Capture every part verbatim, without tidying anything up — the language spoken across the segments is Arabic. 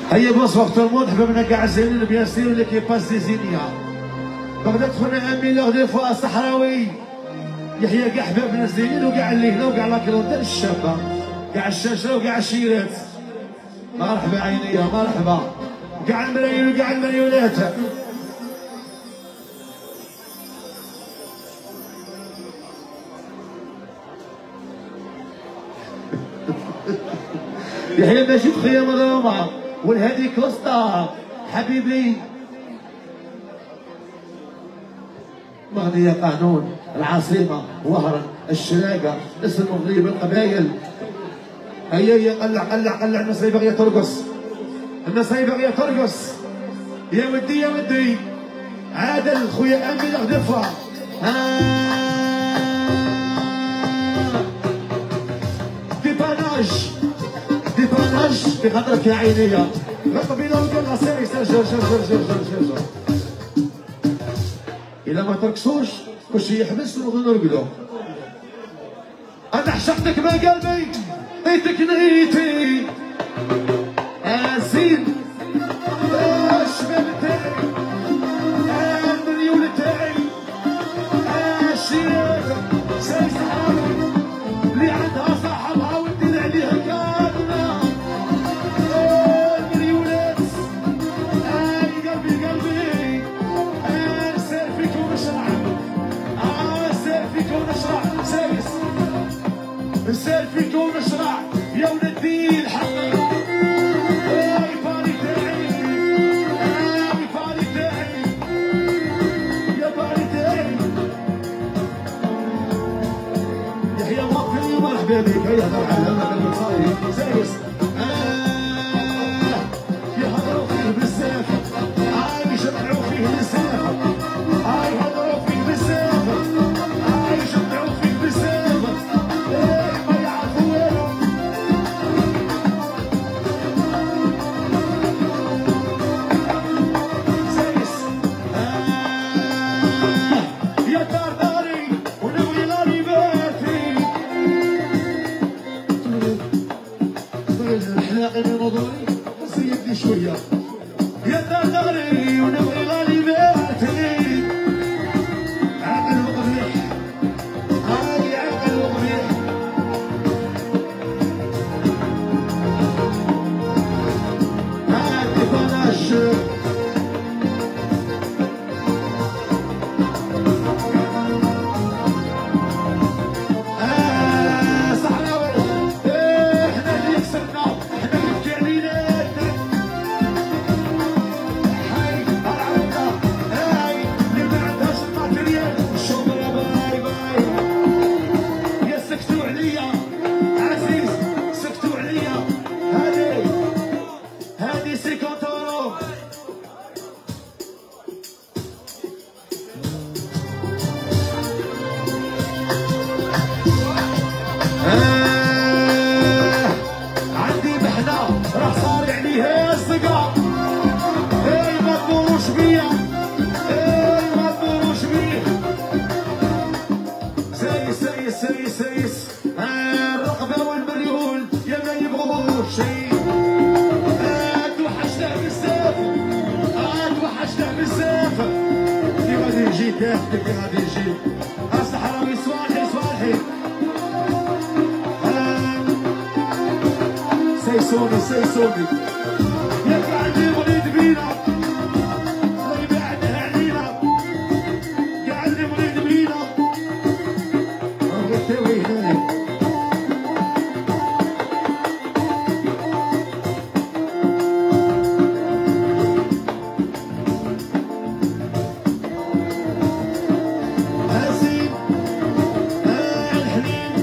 هيا بونسوار تو الموند، حبابنا كاع الزينين بيان سير اللي كيباس دي زينيا. بغداد خونا ان ميليون دي فوا صحراوي. يحيى كاع حبابنا الزينين وكاع اللي هنا وكاع لاكلونتال الشابه، كاع الشاشه وكاع الشيرات. مرحبا عينيا مرحبا. كاع الملايين وكاع المليونات. يحيى ماشي خويا مظلومه والهادي كوستا حبيبي. مغنية قانون العاصمة وهران الشلاقة اسم المغرب القبايل. هيا هيا قلع قلع قلع الناس اللي باغية ترقص، الناس اللي باغية ترقص. يا ودي يا ودي عادل خويا امين غدفة. ديباناج ديباناج في خاطرك يا عينيا. غطبينا وقلنا سيري سير جر جر جر جر جر جر. إلا ما ترقصوش كلش يحبس ونبغي نرقدو. أنا عشقتك ما قلبي نيتك نيتي أزين الشباب تاعي المليون تاعي الشياب ساي صحابي اللي عندها صاحبها وتدير عليها كادنا المليونات. أي قلبي قلبي سير فيك ونشرع سير فيك ونشرع سايس سير فيك ونشرع يا ولدي الحق. اي باري تاعي اي باري تاعي يا باري تاعي. يحيى موطني مرحبا بك. هيا هضر على هذا المصايب سايس يهضروا فيه بزاف هاي يجمعوا فيه بزاف هاي يهضروا فيه بزاف هاي يجمعوا فيه بزاف ما يعرفوا والو. سايس يا دار داري ونبغي غالي باتي الحلاقي من نظري سيبني شويه. يا دار داري ونبغي غالي باتي عقل وقبيح هاي عقل وقبيح. هاي بلاش آه صحراوي. إيه احنا اللي كسبنا احنا اللي بكي علينا. هاي العودة هاي اللي ما عندهاش الماتريال الشومرة باي باي. يا سكتوا عليا عزيز سكتوا عليا. هادي هادي سيكونت اورو. آه عندي محنة راح صار عليها الصقا. اي ما تدوروش بيا اي ما تدوروش بيا. سايس سايس سايس سايس آه الرقبة والمليون يا ما يبغوش شي. آه توحشنا بزاف آه توحشنا بزاف. كي غادي يجي دافك كي غادي يجي الصحراوي صوالحي صوالحي. سيسوني سيسوني يا قاعد مريد بينا الله يبعدها علينا قاعد مريد بينا. غتاوي هنايا هازين آه الحنين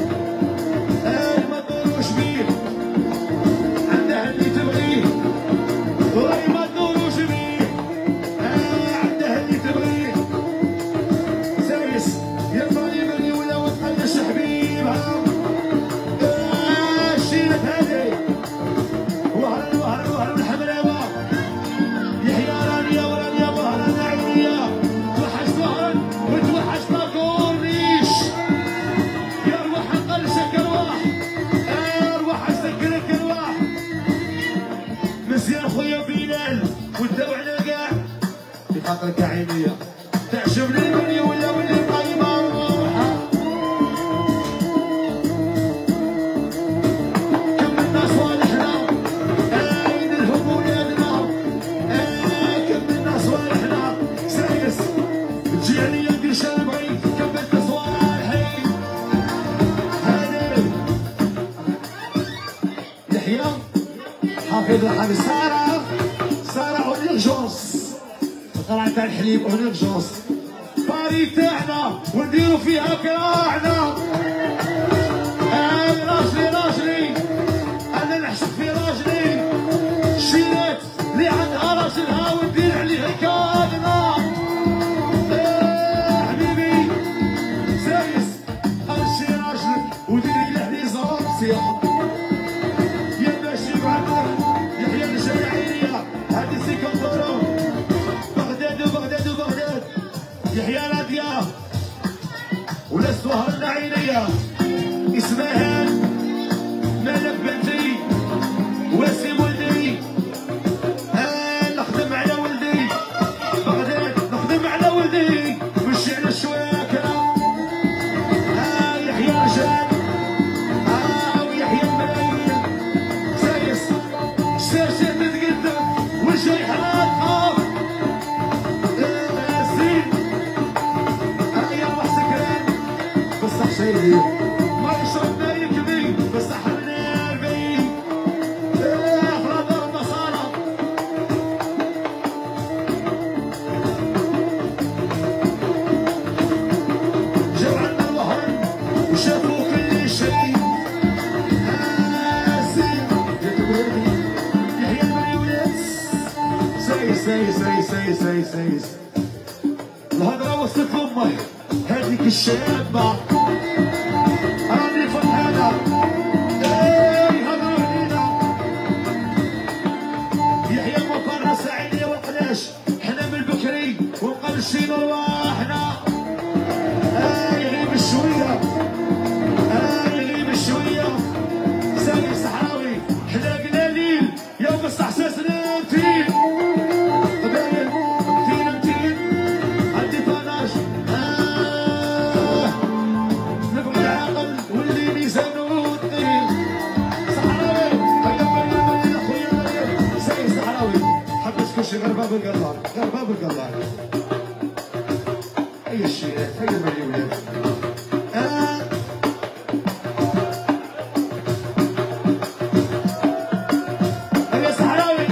آه ما تدوروش بيه. عندها اللي تبغيه خويا بلال وداو على كاع بخاطرك عينيا تعجبني المني ولا ولي طيبه الروحه كملنا صالحنا عين الهم ولادنا كملنا صالحنا سايس تجي عليا ندير شنبغي كملت صوالحي هاني يحيى حافظ الحبيب ساره ساره اورجونس طلع تاع الحليب اورجونس باري تاعنا ونديرو فيها كراعنا انا راجلي راجلي انا نحسب في راجلي الشيلات اللي عندها راجلها وندير عليه كادنا ايه حبيبي سايس امشي راجلك وديري له لي زرابسيه يا ماشي بعدك يحيى الجايعية هادي سيكونطورو بغداد وبغداد وبغداد يحيى راديا ولا سهرنا عينيا اسمها مالك بنتي واسم ولدي آه نخدم على ولدي بغداد نخدم على ولدي مشي على الشواكرة آه يحيى رجال آه ويحيى الملايين سايس الشاشة تتقدم والجاي حاطها آه زين آه يا روح سكران بصح شايلين ما يشربنا يكبي بصح الناربي آه فرض النصارى جاو عنا الوهران وشافوا كل شيء آه زين يحيى المريولات سايس سايس سايس سايس سايس سايس الهضرة وسط امك هذيك الشابة راني فرحانة اي هضرة علينا يحيى مفرها ساعينية والقلاش حنا من البكري ومقلشين رواحنا اي غيب الشوية اي غيب الشوية سامي الصحراوي حنا قلاليل يا بصح ساسنا متين قبايل متين متين عندي طناش آه نبغي العقل واللي ميزانو الطين صحراوي هكا مريم خويا مريم ساي صحراوي حبيت كلشي غير باب القلار غير باب القلار هيا الشيرات هيا مريم آه هيا صحراوي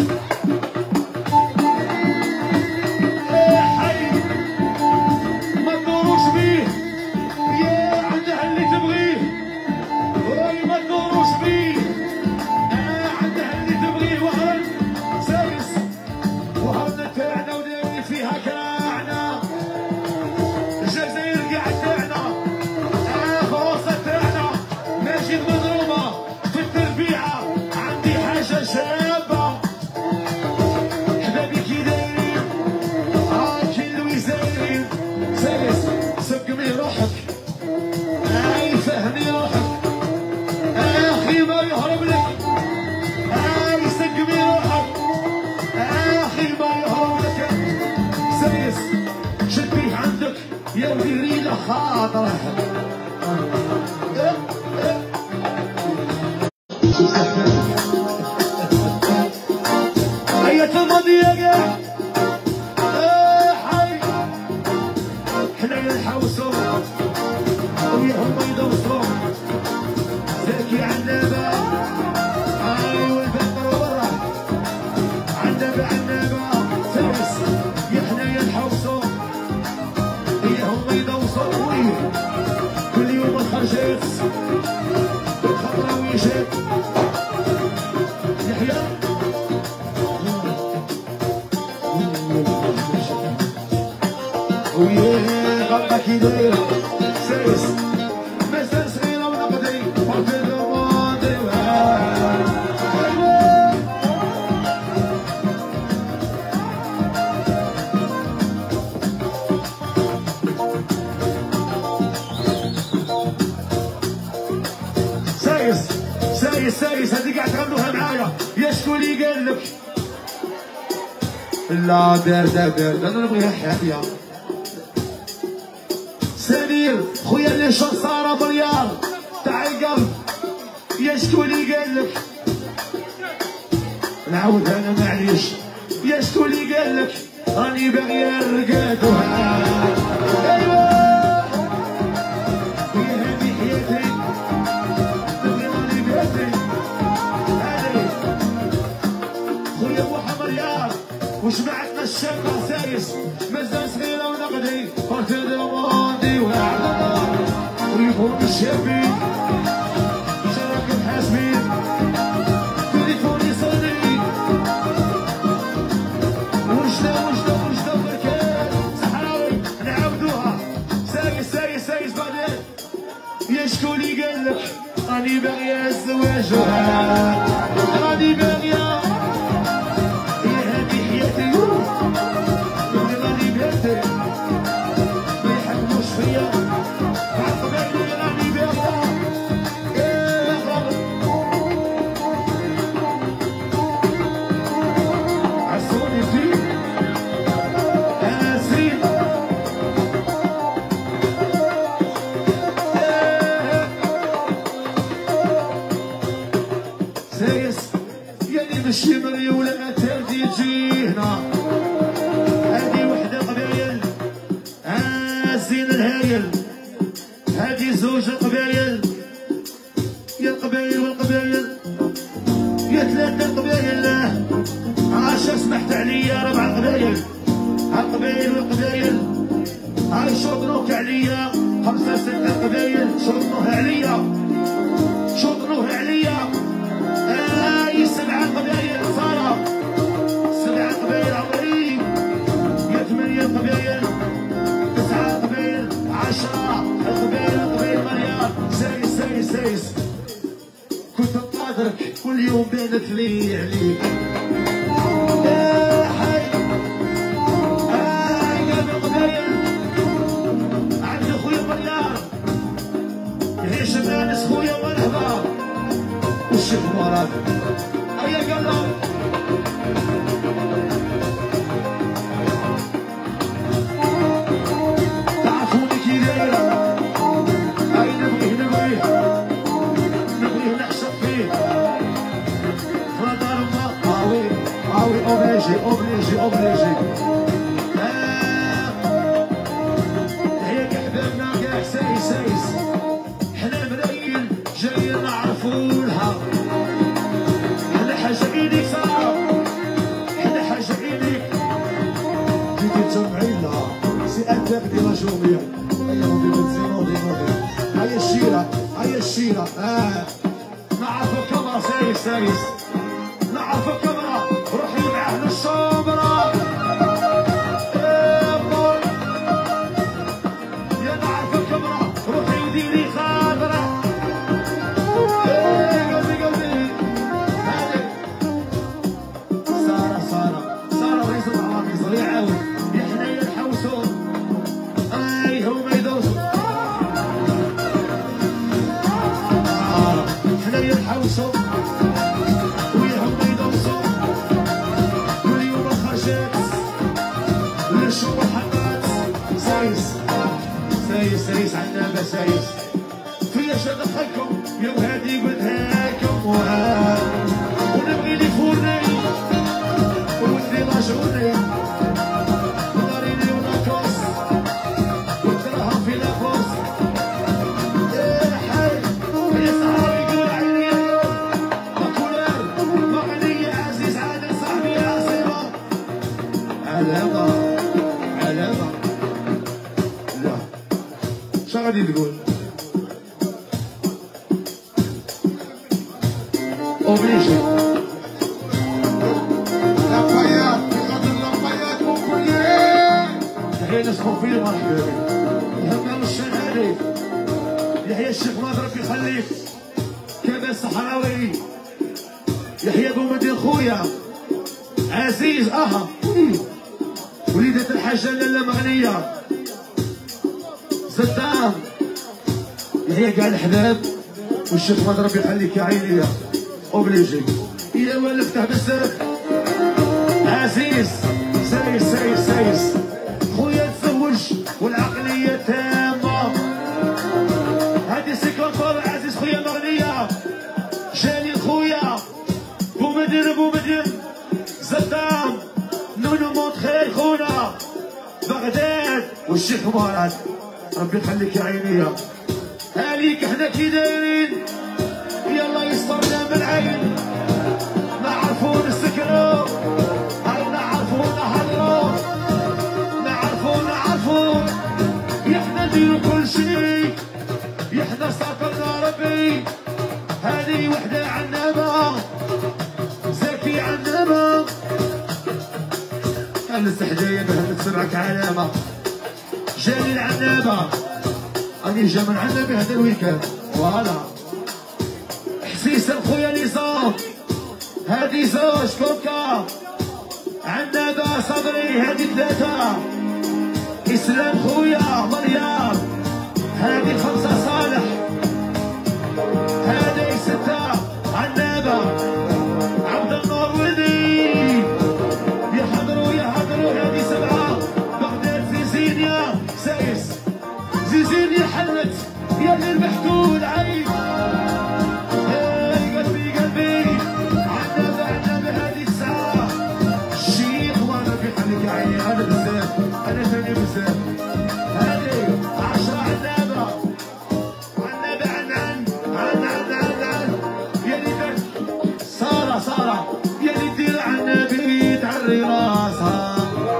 يا حي ما تدوروش بيه يا عنده اللي تبغيه وي ما تدوروش بيه آه عنده اللي تبغيه وهرن سايس وهرن تاعنا وداوي فيها كراعنا الجزائر قاع تاعنا آه فرنسا تاعنا ماشي مضروبة في التربيعة عندي حاجة شابة حبابي كي دايرين اه كي ويزايرين سايس سقمي روحك اي فهمي روحك اخي ما يهرب لك اي سقمي روحك اخي ما يهرب لك سايس شبيه عندك يا وديري له خاطره هيا تمضي يا قاع آه حي حنا نحوسو وياهم يدوسو زكي عنابة اي والبقر ورا عنابة عنابة سايس يا حنايا نحوسو وياهم يدوسو ويه كل يوم الخرجات الخضرا ويجات يحيى وياه غلطة كي داير سايس مازال صغيرة ونقدي وفي الماضي سايس سايس سايس هذيك قاعد تغنوها معايا يا شكون اللي قال لك لا باردة باردة انا نبغيها حامية. سمير خويا اللي شصارة مليار تاع القلب، يا شكون اللي قالك نعاود انا معليش، يا شكون اللي قالك راني باغية الرقاد وها ايوا يا هادي حياتي نبغي راني بيتي هادي خويا بوحة مليار وجمعتنا الشابة سايس مازال صغيرة ونقدي فرتدي وماضي وعلى ويفوق الشابين شراكم حاسبين تليفوني صدري وجدة وجدة وجدة بركات صحراوي نعاودوها سايس سايس سايس بعدين يا شكون اللي قالك راني باغية الزواج راني باغية ماشي مري ولا تردي تجي هنا هادي وحدة قبايل ها زين الهايل هادي زوج القبايل يا القبايل والقبايل يا ثلاثة القبايل عاشا سمحت عليا ربع القبايل ها القبايل والقبايل هاي شطنوك عليا خمسة ستة القبايل شطنوها عليا شطنوها عليا هاي سبعة قبايل صارة سبعة قبايل عمري يا ثمانية قبايل تسعة قبايل عشرة القبايل القبايل مليار سايس سايس سايس كنت نقادرك كل يوم بينك لي عليك يا حي هاي قلب القبايل عندي خويا مليار يعيش الناس خويا مرحبا والشيخ مراد هيا قلب تعرفوني كي دايرة هاي نبغيه نبغيه نبغيه نعشق فيه فدار ما هاوي هاوي اوبليجي اوبليجي اوبليجي هيك احبابنا كاع سايس سايس حنا ملايين جايين نعرفولها حنا حاجة ايديك صار حنا حاجة ايديك جيتي تجمعين لها سي انتر دي لا جورني هيا نوضي بنزين نوضي نوضي هيا الشيرة هيا الشيرة اه نعرف الكاميرا سايس سايس نعرف الكاميرا روحي معاه للشومرة يا نعرف الكاميرا روحي وديري خاطرة قلبي قلبي هادي سارة سارة سارة رئيس العراقي يعاود يا حنايا نحوسو اي هما يدوسو سارة حنايا نحوسو ويا هما يدوسو كل يوم الخرجات ونشربو الحقات سايس سايس سايس عنابة سايس فيا شدخلكم يا وهادي قلتها لكم وها ونبغي لي فورني ودي لاجوني وداريني وناكوس وتراها في لاكوس يا حي يا صحابي يقول عيني ماكولار مغني عزيز عادل صاحبي يا عصيبة علامة علامة لا شو غادي تقول obligé. لفايات بقدر لفايات مونبولييه تحية نسخن فيه مرحبا يهمنا الشهادي يحيى الشيخ ماد ربي يخليك كذا الصحراوي يحيى بومدين خويا عزيز اها وليدة الحاجة لاله مغنية صدام يحيى كاع الحباب والشيخ ماد ربي يخليك يا عيني اوبليجي يا ولفته بزاف عزيز بومدين بومدين زدام نونو مونتخيل خونا بغداد والشيخ مراد ربي يخليك يا عيني هاليك احنا كي دايرين يلا يسترنا من العين نعرفو نسكرو هاي نعرفو نهضرو نعرفو نعرفو يحنا نديرو كل شي يحنا ساكرنا ربي هذه وحدة عنابة زكي عنابة كان السحدية بها تسمعك علامة جاني العنابة راني جا من عنابة هذا الويكاند فوالا حسيس خويا نظام هادي زوج كوكا عنابة صبري هادي ثلاثة إسلام خويا مريم هادي خمسة صالح هادي ستة عنابة عبد النور ولدي يحضروا يحضروا هادي سبعة بغداد زيزينيا سايس زيزينيا حلت يا اللي ربحتوا العين هاي قلبي قلبي عنابة عنابة هادي تسعة الشيخ وانا في حالك يا عيني انا بزاف انا ثاني بزاف هادي عشرة عنابة عنابة عن عن عن عن عن عن يا اللي درت سارة سارة يا اللي دير عنابي تعري راسها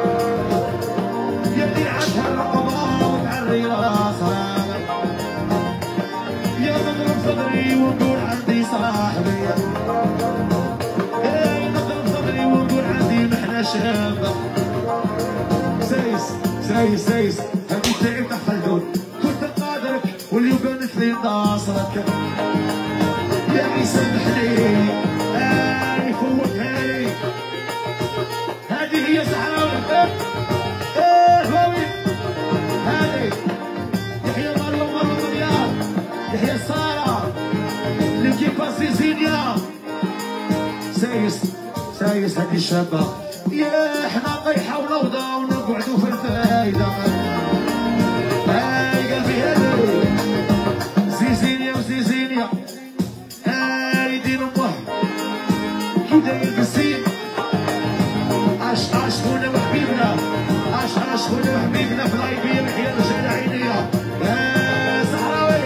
يا اللي عندها الرقبة وتعري راسها يا نضرب صدري ونقول عندي صاحبي يا نضرب صدري ونقول عندي محنة شابة سايس سايس سايس هذي تعب تاع خلدون كنت قادرك واليوم بانت لي ناصرك يا عي سامحني اني فوتها لي هذه هي زهراء ايه هوي هذه يحيى مرة ومرة رياض يحيى سارة ليكيبا زيزينيا سايس سايس هذه الشابة يا احنا طيحة ونوضة ونقعدوا في الفايدة هاي قلبي هاي زيزينيا وزيزينيا هاي دين امه كي داير بالسين عاش عاش خونا وحبيبنا عاش عاش خونا وحبيبنا في العيبية محيا رجال عينيا يا صحراوي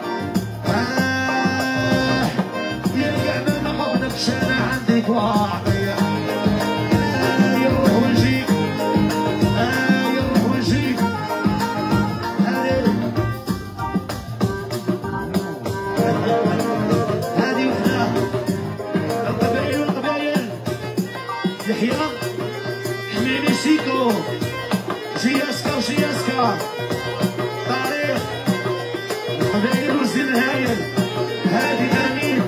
آه يا قاعدة ما قبلكش انا عندك واعطية يروح ونجيب آه يروح ونجيب هذه وحنا القبائل والقبائل يحيى حميني سيكو جياسكا وجياسكا طريق القبائل والزين الهايل هادي امين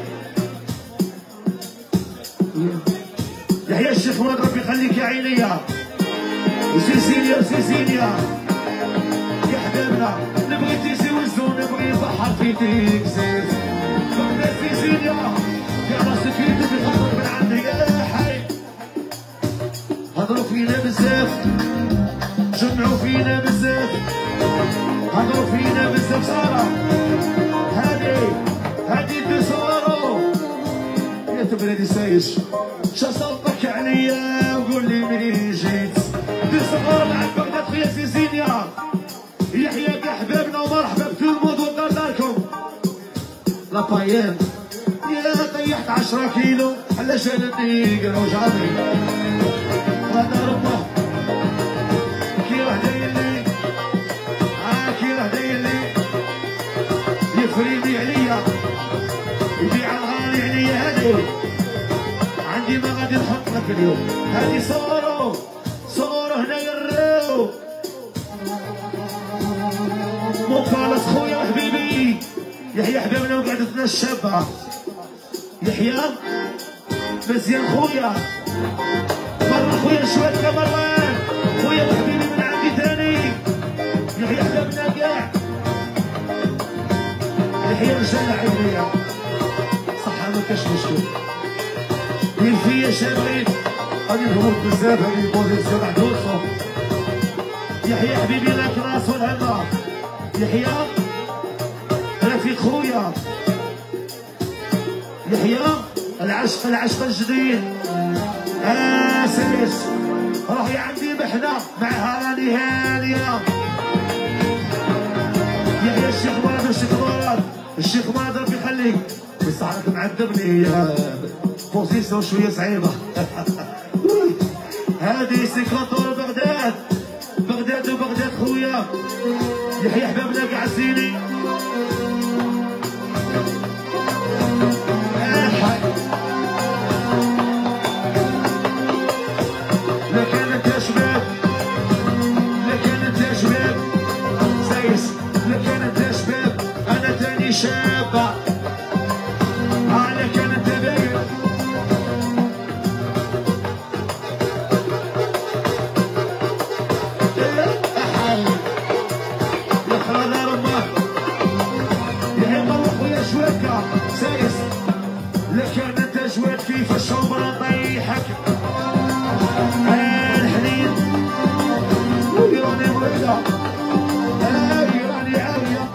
يحيى الشيخ ولد ربي يخليك يا عينيا وزيزينيا وزيزينيا يا حبابنا نبغي تيزي وزو نبغي البحر في تيك زيت بغداد زيزينيا يا راسك يدك يخرج من عندي يا حي هضروا فينا بزاف جمعوا فينا بزاف هضروا فينا بزاف سارة هادي هادي تسارو يا تبردي سايش شا صوتك عليا وقول لي منين جيت تسغر معك بغداد خويا زيزينيا يحيى كحبابنا ومرحبا بكل الموضوع ودار داركم لابايان يا طيحت عشرة كيلو علاش انا نيقر وجعلي هذا ربه كي راه دايرلي اه كي راه دايرلي يفريني عليا يبيع الغالي عليا هادي عندي ما غادي نحط لك اليوم هادي صورو صورو هنا يرو مقالص خويا وحبيبي يحيى حبابنا وقعدتنا الشابة يحيى مزيان خويا مرة خويا شوية مروان خويا وحبيبي من عندي تاني يحيى حبابنا كاع يحيى رجالة عينيا صحة ما كاش مشكل وين فيا شابين غادي نهبط بزاف هادي البوزيسيون تاع دوسو يحيى حبيبي لك راس والهنا يحيى رفيق خويا يحيى العشق العشق الجديد. آه سيس راهي عندي محنة معها راني هانية. يحيى الشيخ ماضر الشيخ ماضر الشيخ ماضر ربي يخليك، بس عارف معذبني بوزيسيون شوية صعيبة. هادي سيكونتور بغداد بغداد وبغداد خويا يحيى حبابنا كاع الزيني. لكن انت شباب لكن انت شباب سايس لكن انت شباب انا تاني شابة. اه لكن انت باين يا خلاص رماه يا مروح ويا شوكة سايس. لكن انت جواد كيف الشومرة طيحك الحنين ويراني مريضة راني عالية.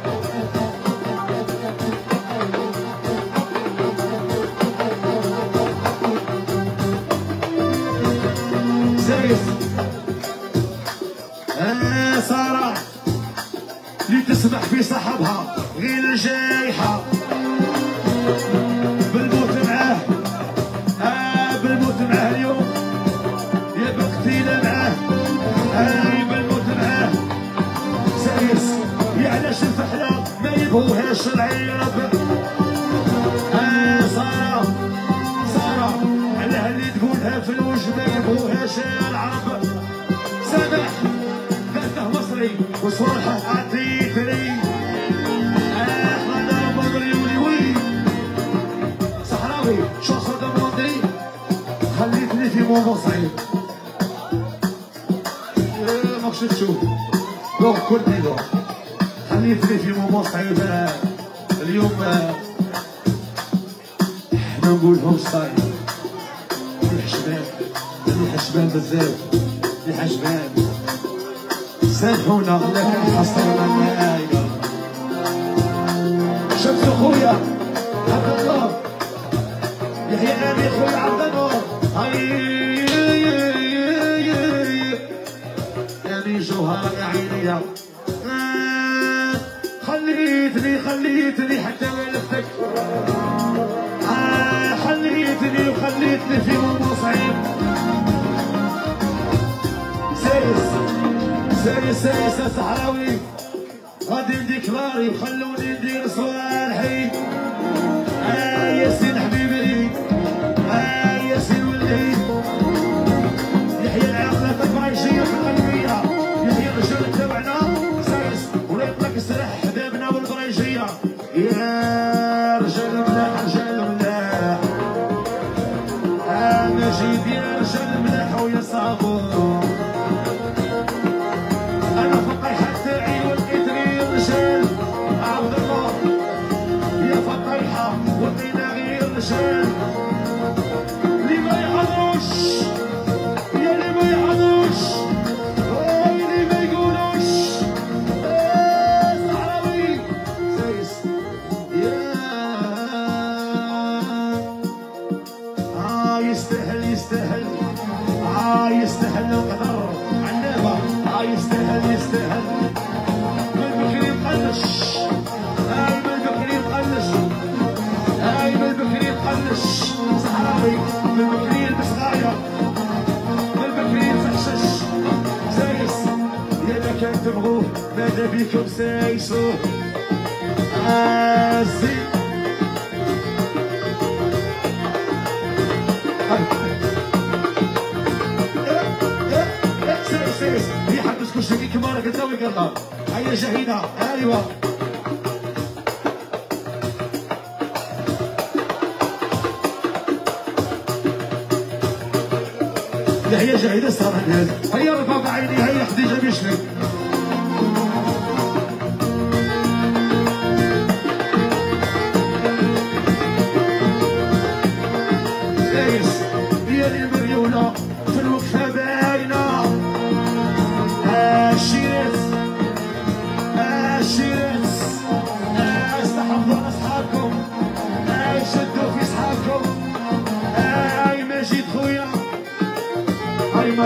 سايس آه سارة اللي تسمح في صاحبها غير الجايحة بالموت معاه. آه بالموت معاه اليوم يا بقتيلة معاه. آه بالموت معاه سايس يا علاش الفحلة ما يبغوهاش العرب. آه سارة سارة علاه اللي تقولها في الوجه ما يبغوهاش العرب. سامح قالته مصري وصراحة عطيتني. آه خلاص مغري ولي صحراوي شوصة دموندي خليتني في موضوع صعيب. ما خشيت تشوف دوك كلني دوك خليتني في موضوع صعيب. اليوم احنا نقولهم صايب الحشبان الحشبان بزاف الحشبان سامحونا لكن حصلنا النهاية. شمس خويا عبد الله يحيى امي خويا عبد النور يعني جوهرة يا عيني. آه خليتني خليتني حتى ولفتك. آه خليتني وخليتني في موضوع صعيب. سايس سايس سايس يا صحراوي غادي نديكلاري وخلوني ندير صوالحي. آه ياسين حبيبي آه ياسين ولدي يحيى العقلة البرايشية في القلبية يحيى الرجال تبعنا سايس ويطلق السلاح حبابنا والبرايشية. يا رجال ملاح رجال ملاح آه مجيد يا رجال ملاح ويا صابون. أنا فقيحة تاعي ولقيت غير رجال عبد الله يا فقيحة ولقينا غير رجال اللي ما يحضروش يا اللي ما يحضروش اللي ما يقولوش. صحراوي سايس يا آه يستاهل يستاهل آه يستاهل لو قدر عنابة. آه يستاهل يستاهل من بكري مقلش. آي من بكري مقلش آي من بكري مقلش. صحراوي من بكري يلبس غاية من بكري يفحشش. سايس يا ما كان تبغوه ماذا بيكم سايسوه. آه زين سايس يحبس كل شيء كبار قدام القرطة. هيا جهيدة ايوه هيا جهيدة صار الناس. هيا رفاق عيني هيا خديجة بيشلك. سايس يا لي مريولة في الوقفة باينة. الشيرس الشيرس استحفظوا على اصحابكم شدوا في اصحابكم.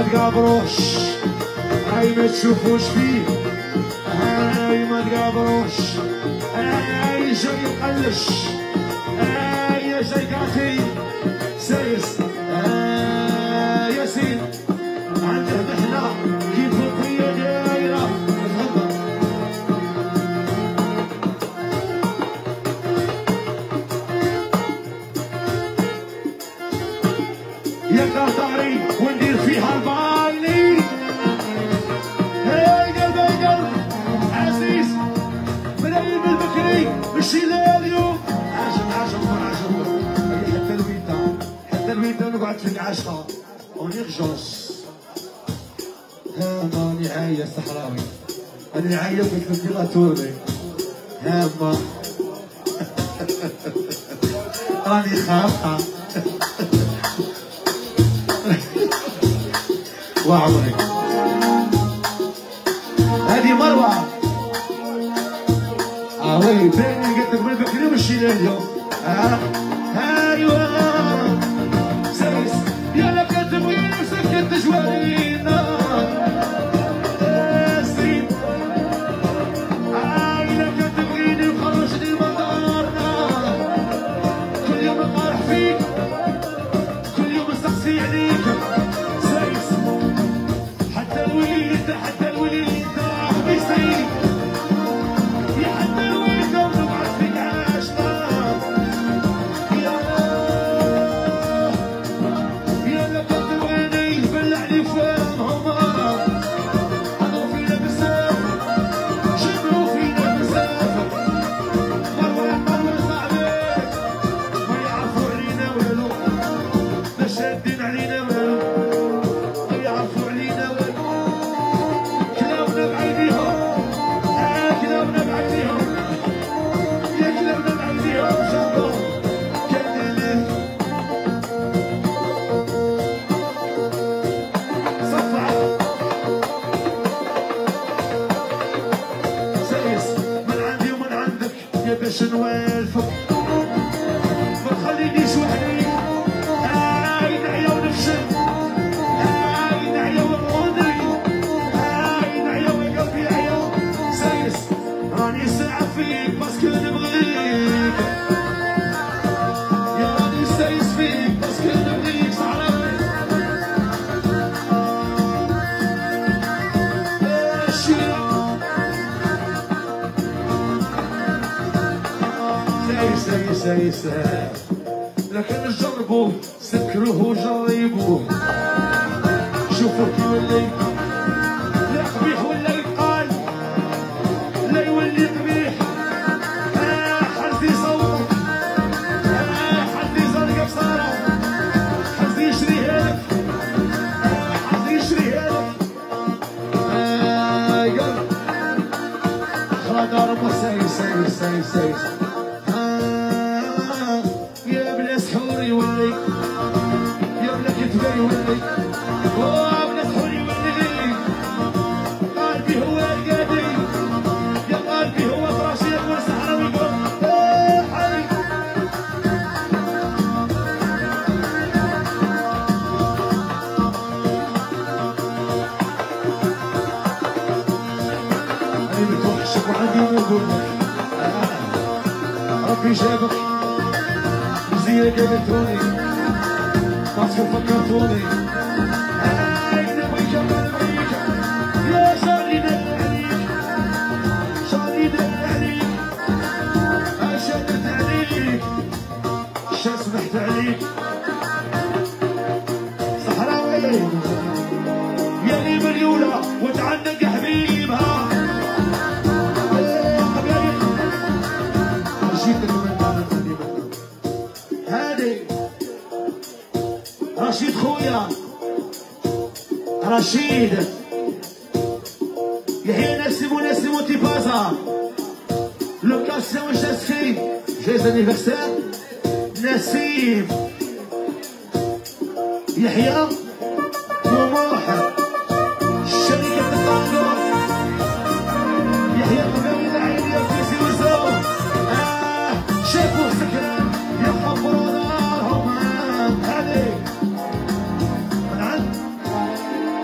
ما تقابروش هاي ما تشوفوش فيه هاي ما تقابروش هاي جاي يقلش هاي جاي قاتي سايس هاي ياسين عنده محنة كيف القية دايرة تفضل يا قطاري وندير فيها البالي هاي قلب قلب عزيز ملايين البكري مشي اليوم عجب عجب عجب حتى الويتا حتى الويتا نقعد في العشرة ونغجص ها ماني عاية صحراوي أنا عاية قلت لك يلا تورني ها ما راني خافة وعمري هذه مروة اهوي بين قلت لك من بكري مشي اليوم ها ايوه سايس يلا كتبغيني وسكت جوارينا سيب عايلة كتبغيني وخرجني مطارنا كل يوم نطرح فيك كل يوم نسقسي عليك سايس حتى الوليد حتى الوليد صاحبي سيد يا حتى الوليد ونبعث فيك عاشقة يا يلا كتبغيني بلعني فهمهم حضروا فينا بزاف جبروا فينا بزاف مروة مروة صاحبي ما يعرفوا علينا والو ما شادين علينا والو ما يعرفوا علينا والو كلامنا بعيديهم آه كلامنا بعيديهم يا كلامنا بعيديهم شافوا كلمة صفعة سايس من عندي ومن عندك يا باش نوالفك ما تخلينيش وحدي هاي نعيا ونفشل هاي نعيا ونغني هاي نعيا وقلبي عيا سايس راني ساعة فيك باسكو نبغيك يا راني سايس فيك باسكو نبغيك صحراوي ماشي سايس سايس سايس لكن جربوه سكروه وجربوه شوفوا كي يولي لا قبيح ولا يتقال لا يولي قبيح آه حد يصوت آه حد يزرق بصارة حد يشريها لك آه حد يشريها لك آه يلا خلاص ربما سايس سايس سايس سايس آه يا بلا سحور يولي يا بلا كتبه يولي واه بلا سحور يولي قلبي هو القادي يا قلبي هو فراشي يقول صحراوي يقول آه حي أنا متوحشك وعندي نقول لك ربي جابك مزية قابلتوني باسكو فكرتوني هاي نبغيك نبغيك يا شاري دل عليك شاري دل عليك شدت عليك شا سمحت عليك صحراوي يا لي مليولة وتعنق حبيبها هادي رشيد خويا رشيد يحيى نسيم ونسيم وتيبازا لوكاسيون جاسكي جايز انيفرسير نسيم يحيى طموح شركة الطاقة يحيى قبيل عيني يا فيسي وزو آه شافوا سكران يحفروا دارهم هذه من عند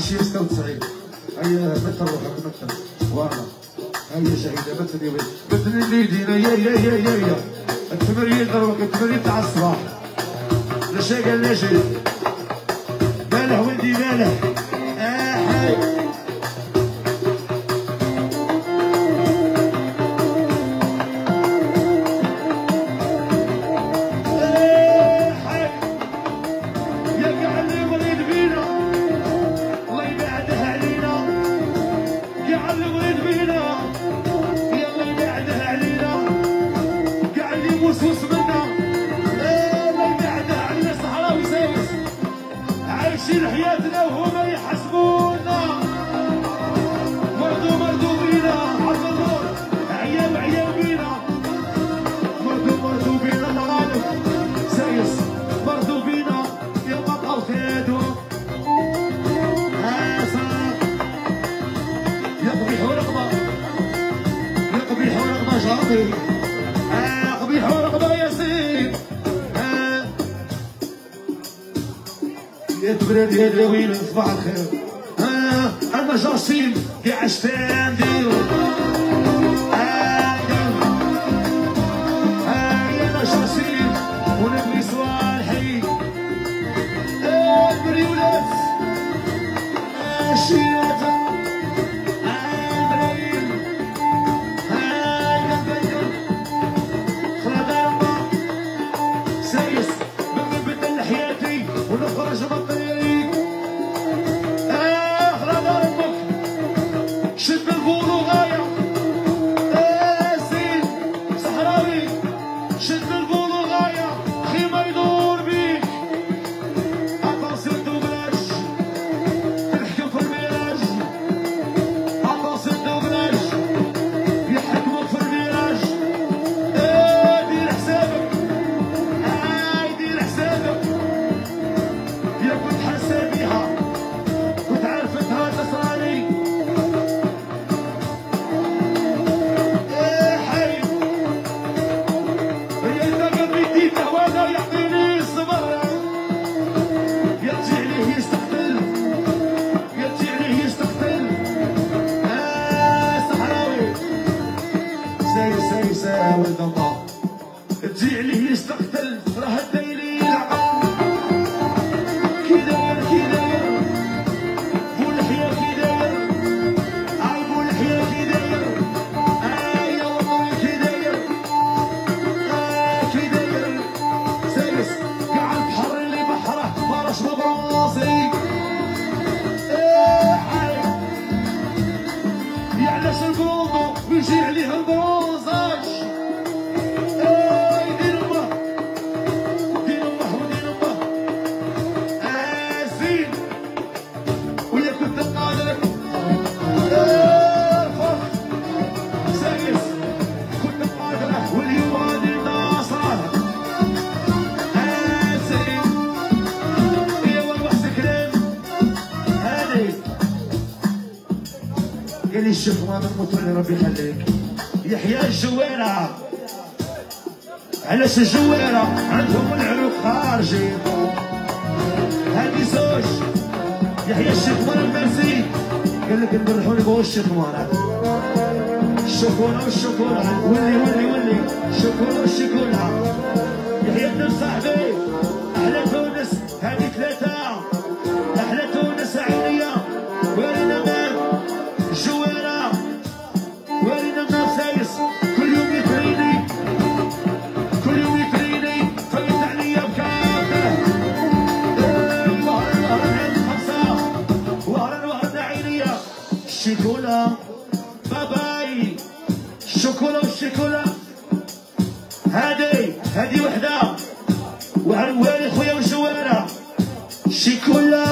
عشية ستة وتسعين. هيا مثل روحك مثل فوالا. هيا شهيدة مثل يا ولد مثل اللي يدينا يا يا يا يا يا التمرين ضربك التمرين تاع الصباح. لا شي قال لا شي ماله ولدي ماله. اه حي عايشين حياتنا وهما يحسبونا. مرضو مرضو بينا عبد الله عيال عيال بينا. مرضو مرضو بينا مرانو سايس مرضو بينا يا مطر خيادو. ها صار يا قبيح ورقبة يا قبيح ورقبة شاطي. ها قبيح ورقبة ياسين. يا تبرد يا داوين صباح الخير. ها انا جاسين يا عشتان ديرو. ها يا انا جاسين ونبغي صالحي. ها البريولات ها الشيرات ها البرايل ها البنكر خلادربا سايس بدل حياتي ونخرج من طريق. اه خلاد امك شد البولو غايه. اه زين صحراوي شد البولو غايه خيمه يدور بيك. اتونسيون دوبلاج تحكم في الميراج. اتونسيون دوبلاج يحكموك في الميراج. اه دير حسابك اه دير حسابك. يا كنت حاسه بيها كنت عارفتها تسراني. ايه حي هي اذا قلبي ديته وانا يعطيني الصبر. يرجع ليه يستقتل يرجع ليه يستقتل. اه صحراوي ساي ساي ساي ولد الله تجيع ليه يستقتل. راه الديلي يلعب ويجي عليه البروزاج. اي دير امه دير امه ودير امه. اه زين ويا كنت قادر الفرح سايس كنت قادره واليوم هادي ناصره. اه زين يا والله سكران هادي قال لي الشيخ ماما المطرني ربي يخليك. يحيى الجويرة علاش الجويرة عندهم العروق خارجين. هادي زوج يحيى الشيخ ماما المرسي قال لك نبرحوا لي بو الشيخ ماما. الشوكولا والشوكولا ولي ولي ولي الشوكولا والشوكولا. يحيى بن صاحبي احلى تونس هادي ثلاثة احلى تونس عينية. وين مال الجويرة وين مال سايس كل يوم يتريني كل يوم يتريني فايت عليا بكافة. وهرا وهرا عين خمسة وهرا وهرا عينية. الشيكولا باباي الشوكولا والشيكولا. هادي هادي وحدة وعلوالي خويا والجويرة. الشيكولا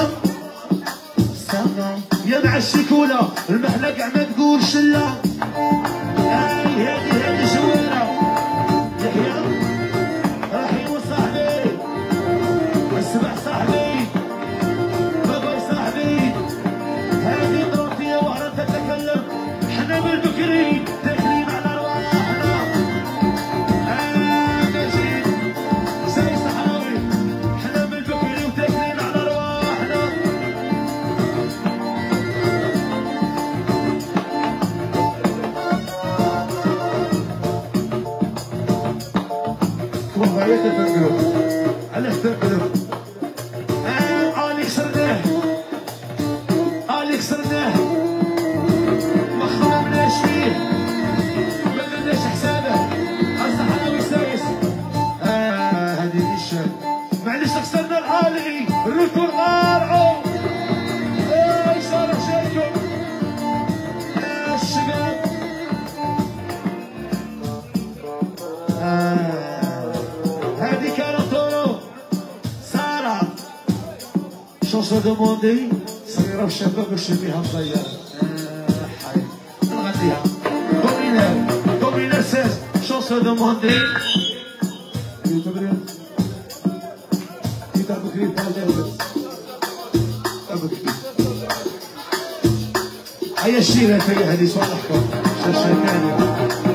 يا مع الشيكولا المحلة كاع ما تقول شلة. هاي هادي هادي جويرة. يحيى رحيم صاحبي السبع صاحبي باباي صاحبي. هادي ضربتي وهرا تتكلم حنا من بكري داخلين على رواحنا. اه ماشي زي صحراوي حنا من بكري وداخلين على رواحنا. هيا تفكروا على تفكروا اه اللي خسرناه اه اللي خسرناه ما خربناش فيه ما درناش حسابه الصحراوي سايس اه هذه الشاب معليش خسرنا العالي الركور قارعوا اه يصارع شايكم اه الشباب هذه كانت سارة شونسو دوموندي صغيرة وشابة باش بيها مصيرة حي نغنيها دومينار دومينار سيز شونسو دوموندي تمرين كتاب كريم بس هيا الشيرة هيا هذه صالحكم شاشة ثانية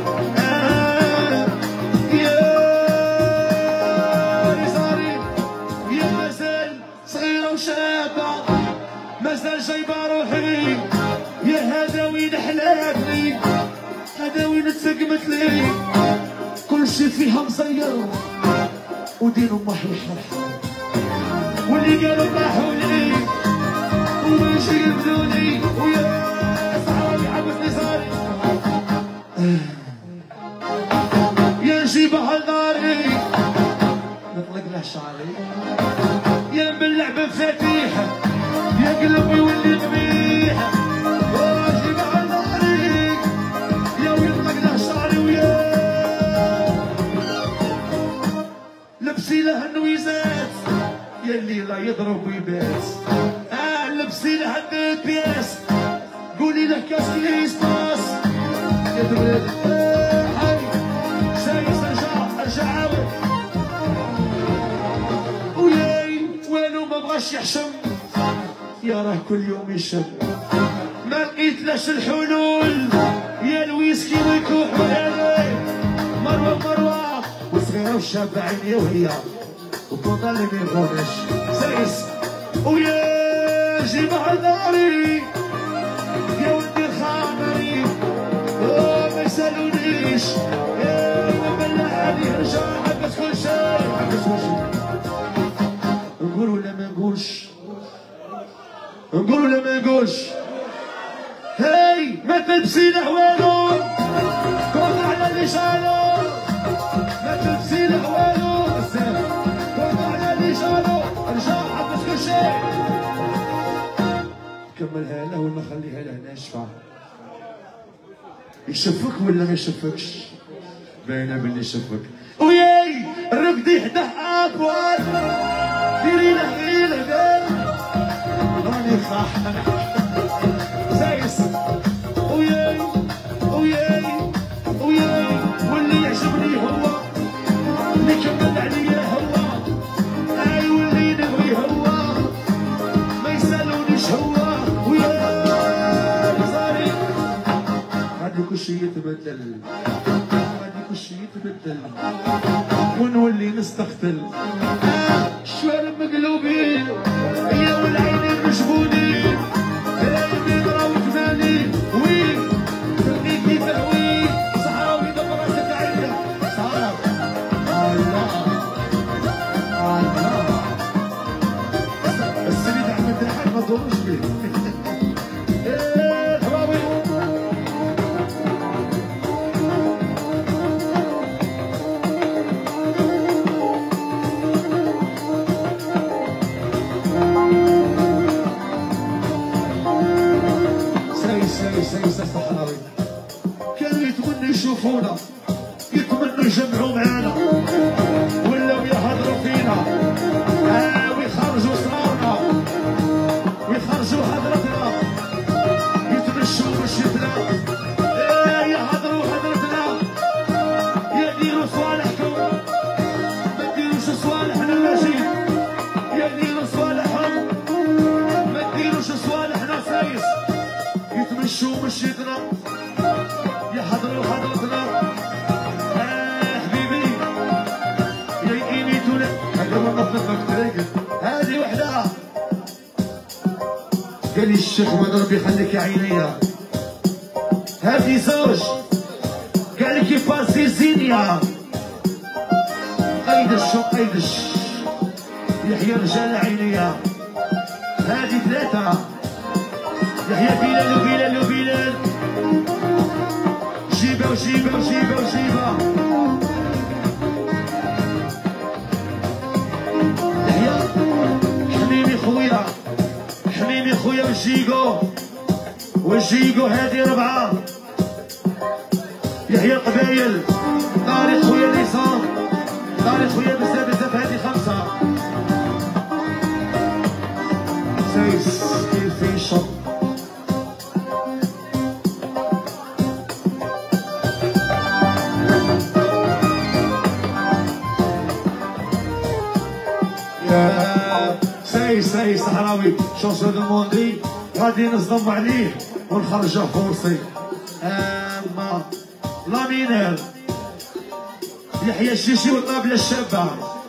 مازال جايبه روحي يا هذا وين حلات لي هذا وين تسقمت لي كلشي فيها مصير ودينهم محي الحرحة واللي قالوا راحوا لي وماشي يبدوني ويا صحابي حبسني صاري يا نجيبها لداري نطلق له شعري يا نبلع بمفاتيح يا قلبي واللي قبيح واجي على ناري يا ويطلق له شعري ويا لبسي له النويزات يا اللي لا يضرب ويبات اه لبسي له البياس قولي له كاس كريسماس يا دبريد اه حي سايس ارجع ارجع عاود وياي والو ما بغاش يحشم يا راه كل يوم يشم ما لقيتلاش الحلول يا الويسكي ويكوح وهذا مروه مروه وصغيره وشابه عيني وهي وكون اللي ما يبغوناش سايس ويا جيبها داري يا ولدي الخامري ما يسالونيش يا مبلعني رجع حبس كل شيء حبس كل شيء نقول ولا ما نقولش نقول ولا ما نقولش هاي ما تلبسي له والو كون على اللي شالو ما تلبسي له والو كون على اللي شالو رجع حبس كل شيء كملها له ولا خليها له ناشفه يشفك ولا ما يشفكش باينه باللي يشفك وياي رقدي حداه اطول ديري له غير قال راني خاحن سايس وياي وياي وياي واللي يعجبني هو اللي كمل عليا هو اي واللي نبغي هو ما يسالونيش هو وياي صاري غادي كلشي يتبدل غادي كلشي يتبدل ونولي نستقتل الشوارب مقلوبين يا والعينين مشغولين اللي راهو كمالي وين تلقي كيفه وين صحراوي دب راسك عينك صحراوي الله الله السيد احمد الحاج ما تضروش بيه ايه حبايبي سايس الصحراوي كانوا يتمنوا يشوفونا يتمنوا يجمعوا معانا ولاو يهضروا فينا آه ويخرجوا صرارنا ويخرجوا هضرتنا يتمشوا مشيتنا آه يهضروا هضرتنا يديروا صوالحكم ما ديروش صوالحنا ماشي يديروا صوالحهم ما ديروش صوالحنا سايس يتمشوا مشيتنا يحضروا حضرتنا آه حبيبي يا ايميتونا هذا ما نطلق هذه وحده قال لي الشيخ ما ربي يخليك يا عينيا هذه زوج قال لك يباسي زينيا اي يدش شق يدش يحيى رجال عينيا هادي ثلاثة يحيى بلال وبلال وبلال جيبة وجيبة وجيبة وجيبة يحيى حميمي خويا حميمي خويا وجيكو وجيكو هادي ربعة يحيى القبايل طارق خويا نيسان طارق خويا بزاف بزاف هادي خمسة سايس كيف في الشط يا سايس سايس صحراوي شونسو دو موندي غادي نصدم عليه ونخرجه فورسي اما لامينير يحيى الشيشي والطابلة الشابة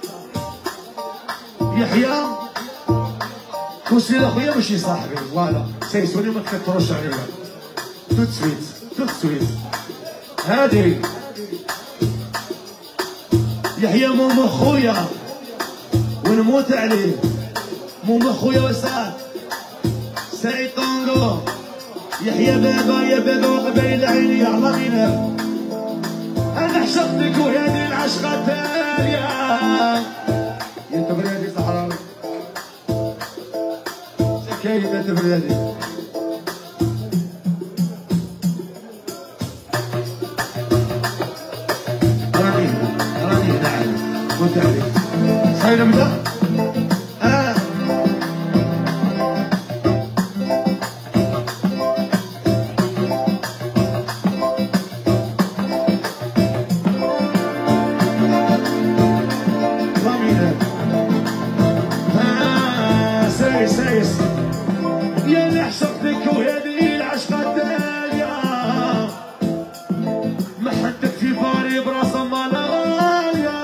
يحيى كوسيل اخويا ماشي صاحبي فوالا سيسوني ما تكثروش عليا توت سويت توت سويت هادي يحيى مومو خويا ونموت عليه مومو خويا وسعد سعيد طونغو يحيى بابا يا بابا وقبايل عيني يا لامينير انا عشقتك وهذه العشقة التالية انت بريادي صحراوي كاين انت بريادي راني راني هنا عالم قلت عليك صاير نبدا اه يا اللي عشقتك وهذه العشقة التالية محدك في باري براسه مالا غالية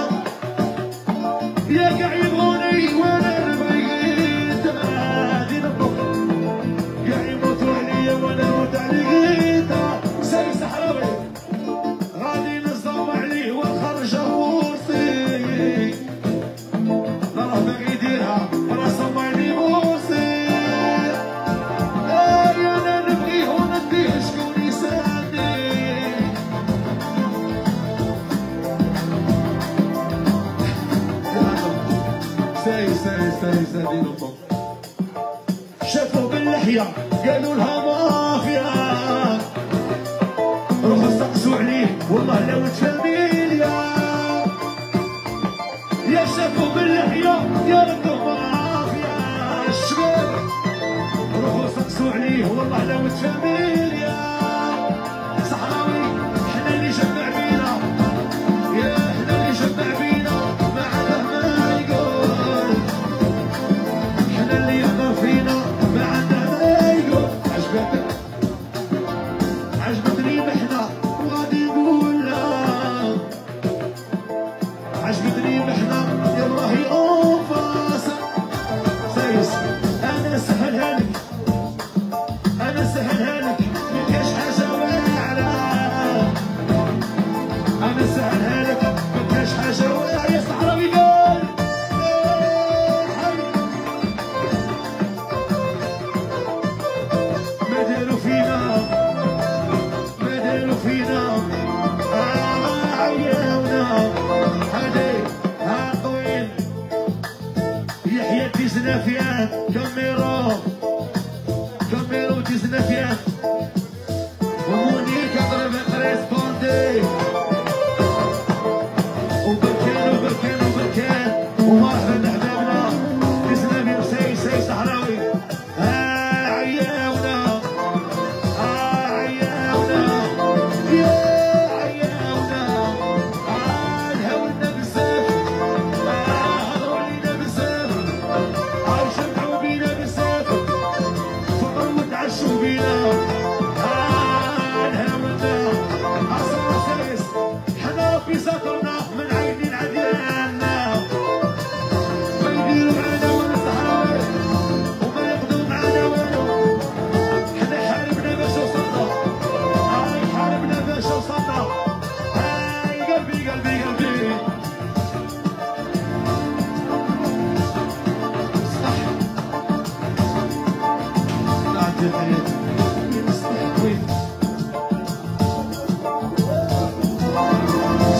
يا قاع يبغوني وانا ربيت غادي نطق قاع يموتوا عليا وانا نموت عليك سايس صحراوي غادي نصدم عليه ونخرجه ورثي راه باغي يديرها براسه ماني بوسي شافوا باللحية قالوا لها مافيا روحوا سقسوا عليه والله لو تفاميليا يا شافوا باللحية يا ردوا مافيا الشباب روحوا سقسوا عليه والله لو تفاميليا صحراوي حنا اللي جمع بينا يا حنا اللي جمع بينا ما عنده ما يقول حنا اللي يهضر فينا ما عنده ما يقول عجبتك عجبتني محنة وغادي نقول لها عجبتني محنة يلا هي انفاس سايس انا سهلها لك انا سهلها لك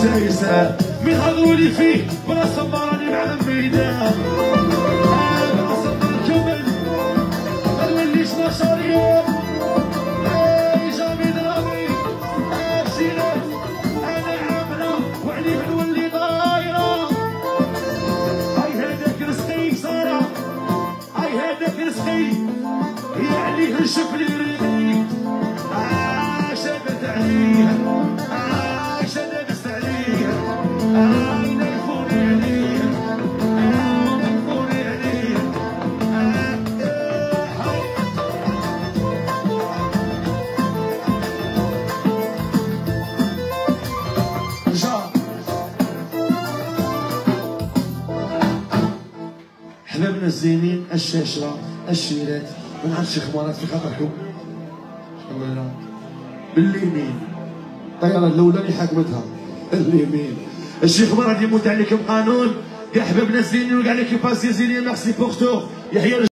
جايسة من هضرولي فيه بلا صبراني مع الميدان بلا صبر كمل ما نوليش مشاريع جامي ضربي سيرات انا عاملة وعليه نولي دايرة هاي هذاك رزقي سارة هاي هذاك رزقي يا عليه نشوف لي ريقي شدت عليها شدت عليها نلفوني عليها نلفوني عليها حبابنا الزينين الشاشرة الشيرات ما نعرفش خمارات في خاطركم ولا باليمين الطياره الاولى حاكمتها اليمين الشيخ مراد يموت عليكم قانون يا حبابنا الزينين وكاع ليكيباج زينين ميرسي بور تو يحيى